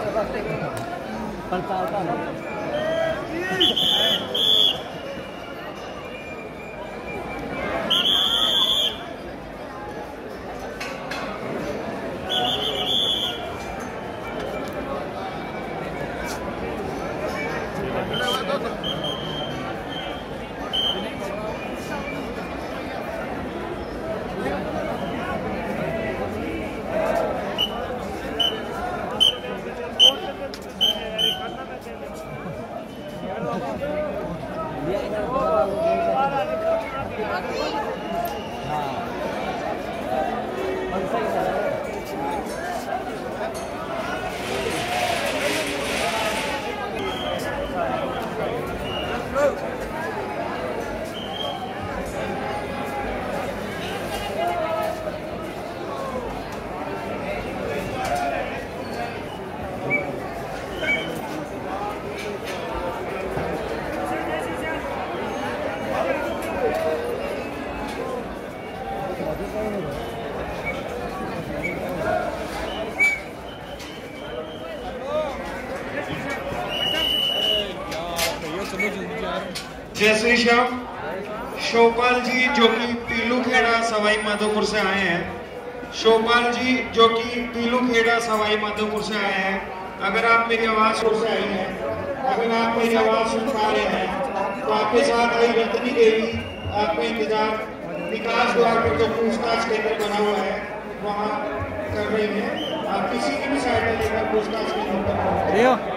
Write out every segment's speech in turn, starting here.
जय श्री श्याम। शोपाल जी जो कि पीलूखेड़ा सवाई माधोपुर से आए हैं, शोपाल जी जो कि पीलूखेड़ा सवाई माधोपुर से आए हैं, अगर आप मेरी आवाज से आई हैं, अगर आप मेरी आवाज सुन पा रहे हैं तो आपके साथ आई रतनी देवी आपका इंतजार विकास द्वार पर जो पूछताछ केंद्र बना हुआ है वहाँ कर रही है। आप किसी की भी सहायता लेकर पूछताछ केंद्र पर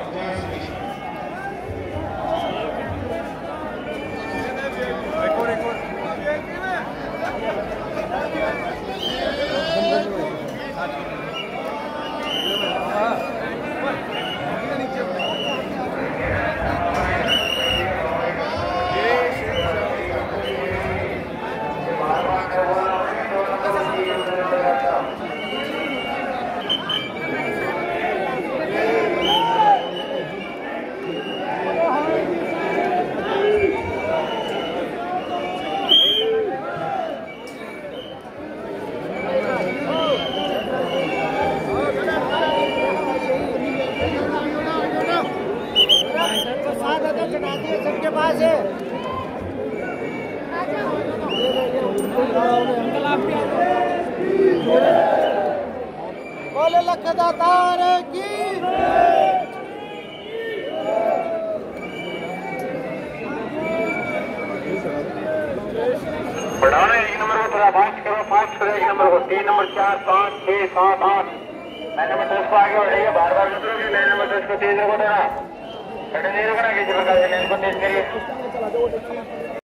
सबके पास है। बोले लखदातार की बढ़ाना। एक नंबर को थोड़ा फास्ट करो, फास्ट करो। एक नंबर को 3 नंबर 4 5 6 7 8 9 नंबर 10 को आगे बढ़ेगा। बार बार मत रोकिए। 9 नंबर 10 को तेज रखो। देना नहीं रुकना किसी प्रकार से। 9 को तेज करिए।